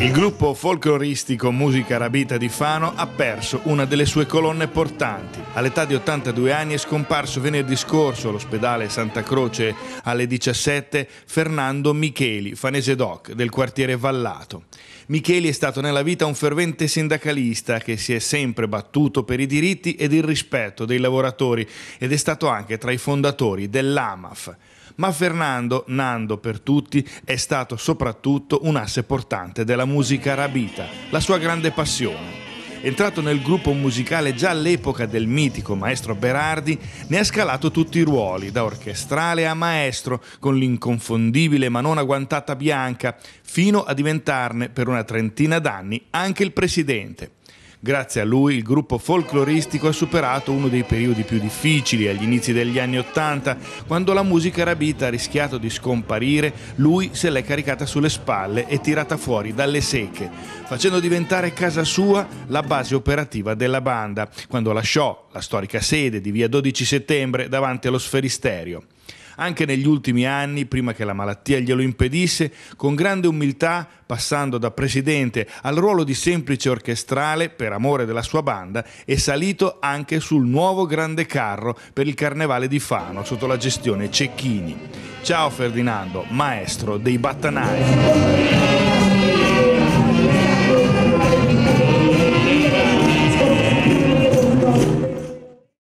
Il gruppo folcloristico Musica Arabita di Fano ha perso una delle sue colonne portanti. All'età di 82 anni è scomparso venerdì scorso all'ospedale Santa Croce alle 17 Fernando Micheli, fanese doc del quartiere Vallato. Micheli è stato nella vita un fervente sindacalista che si è sempre battuto per i diritti ed il rispetto dei lavoratori ed è stato anche tra i fondatori dell'AMAF. Ma Fernando, Nando per tutti, è stato soprattutto un asse portante della musica arabita, la sua grande passione. Entrato nel gruppo musicale già all'epoca del mitico maestro Berardi, ne ha scalato tutti i ruoli, da orchestrale a maestro, con l'inconfondibile ma non agguantata bianca, fino a diventarne per una trentina d'anni anche il presidente. Grazie a lui il gruppo folcloristico ha superato uno dei periodi più difficili agli inizi degli anni '80, quando la musica arabita ha rischiato di scomparire, lui se l'è caricata sulle spalle e tirata fuori dalle secche, facendo diventare casa sua la base operativa della banda, quando lasciò la storica sede di via 12 settembre davanti allo Sferisterio. Anche negli ultimi anni, prima che la malattia glielo impedisse, con grande umiltà, passando da presidente al ruolo di semplice orchestrale per amore della sua banda, è salito anche sul nuovo grande carro per il Carnevale di Fano sotto la gestione Cecchini. Ciao Ferdinando, maestro dei Battanai.